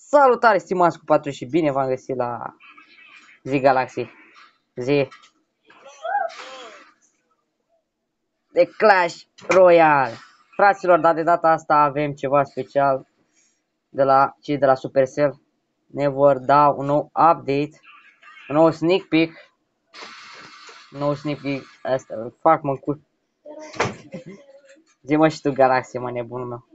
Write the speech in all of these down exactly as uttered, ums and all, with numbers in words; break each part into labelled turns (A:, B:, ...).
A: Salutare, stimați cu patru și bine v-am găsit la Zi Galaxy. Zi de Clash Royale. Fraților, dar de data asta avem ceva special de la cei de la Supercell. Ne vor da un nou update, un nou sneak peek. Un nou sneak peek, asta îl fac mă cu. Zi mă și tu Galaxy, mă nebunul meu.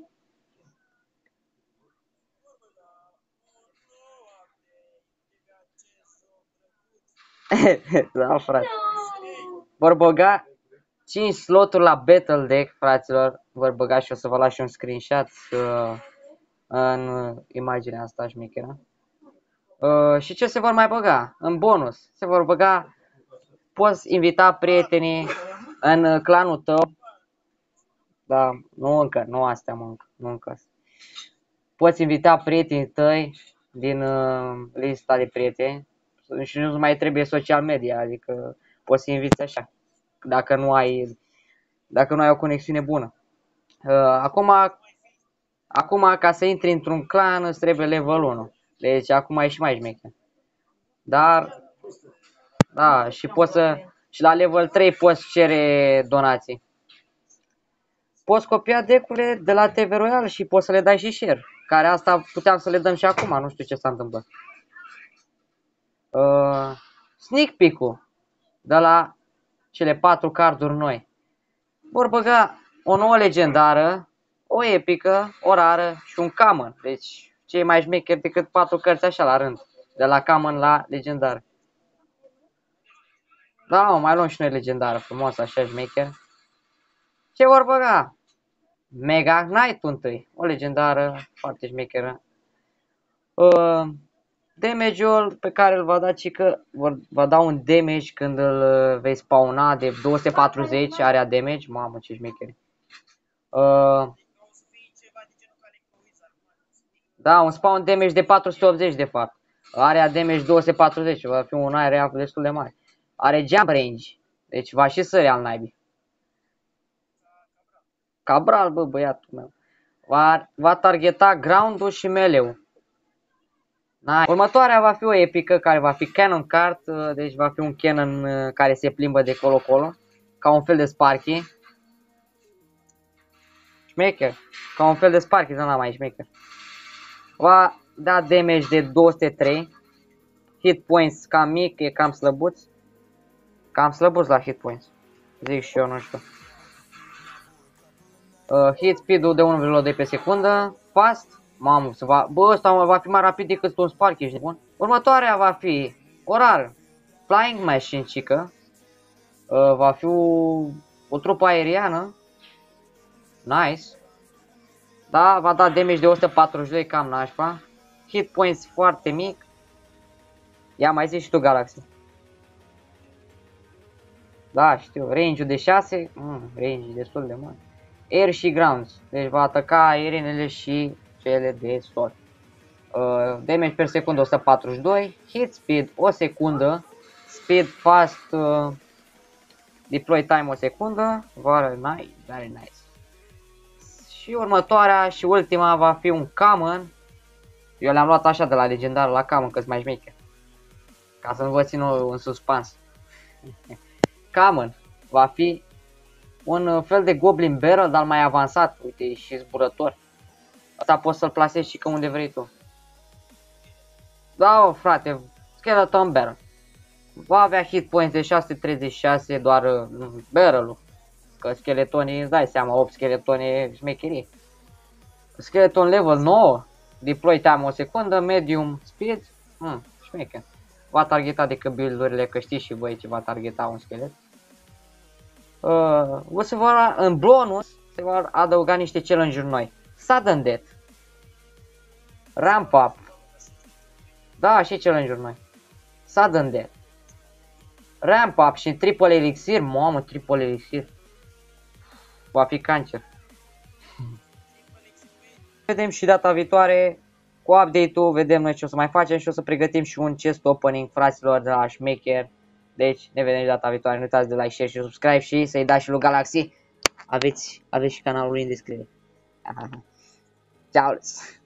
A: Da, frate. Vor băga cinci sloturi la Battle Deck, fraților. Vor băga și o să vă las și un screenshot uh, în imaginea asta șmecheră. Uh, și ce se vor mai băga? În bonus. Se vor băga, poți invita prietenii în clanul tău. Da, nu încă, nu astea mă, încă, nu încă. Poți invita prietenii tăi din uh, lista de prieteni. Și nu mai trebuie social media, adică poți să inviți așa. Dacă nu ai, dacă nu ai o conexiune bună. Uh, acum, acum, ca să intri într-un clan, îți trebuie level unu. Deci acum e și mai șmecher. Dar, da, și poți să, și la level trei poți cere donații. Poți copia decurile de la T V Royal și poți să le dai și share. Care asta puteam să le dăm și acum, nu știu ce s-a întâmplat. Uh, sneak peek-ul de la cele patru carduri noi. Vor băga o nouă legendară, o epică, o rară și un common. Deci cei mai șmecheri decât patru cărți așa la rând. De la common la legendară. Da, mă, mai luăm și noi legendară frumos, așa șmecher. Ce vor băga? Mega Knight întâi. O legendară foarte șmecheră. Uh, Damage-ul pe care îl va da, cică, va da un damage când îl vei spawna de două sute patruzeci area damage. Mamă, ce șmecheri. Uh, da, un spawn damage de patru sute optzeci de fapt. Area damage două sute patruzeci, va fi un area destul de mare. Are jump range, deci va și sări al naibii. Cabral, bă, băiatul meu. Va, va targeta ground-ul și melee-ul. Nice. Următoarea va fi o epică care va fi Cannon Card, deci va fi un cannon care se plimbă de colo-colo, ca un fel de Sparky. Șmecher, ca un fel de Sparky, da, mai șmecher. Va da damage de două sute trei, hit points cam mic, e cam slăbuț. Cam slăbuț la hit points, zic și eu, nu știu. Uh, hit speed-ul de unu virgulă doi pe secundă, fast. Mamă, se va, bă, ăsta va fi mai rapid decât un Sparky, ești bun? Următoarea va fi o rară, Flying Machine, cică. Uh, va fi o, o trupă aeriană. Nice. Da, va da damage de o sută patruzeci și doi, cam nașpa. Hit points foarte mic. Ia mai zici și tu Galaxy. Da, știu, range-ul de șase, mm, range destul de mare. Air și grounds, deci va ataca aerienele și cele de sol. Uh, damage per secundă o sută patruzeci și doi, hit speed o secundă, speed fast, uh, deploy time o secundă, very nice, very nice. Și următoarea și ultima va fi un common. Eu le-am luat așa de la legendar la common, că-s mai șmecher. Ca să nu vă țin un suspans. Common va fi un fel de Goblin Barrel, dar mai avansat, uite, e și zburător. Asta poți să-l plasezi și că unde vrei tu. Da, o, frate, Skeleton Barrel. Va avea hit points de șase sute treizeci și șase, doar uh, barrel-ul. Că skeletonii, îți dai seama, opt skeletoni e șmecherie. Skeleton level nouă, deploy time o secundă, medium speed, mm, șmecher. Va targeta de build-urile, că știți și voi ce va targeta un schelet. Uh, o să vă, în bonus se vor adăuga niște challenge-uri noi. Sudden Death, Ramp Up, da, și challenge-uri noi. Sudden Death, Ramp Up și Triple Elixir, mamă, Triple Elixir. Va fi cancer. Vedem și data viitoare cu update-ul, vedem noi ce o să mai facem și o să pregătim și un chest opening, fraților, de la Șmecher. Deci ne vedem și data viitoare, nu uitați de like, share și subscribe și să-i dați și lui Galaxy. Aveți, aveți și canalul în descriere. Ciao.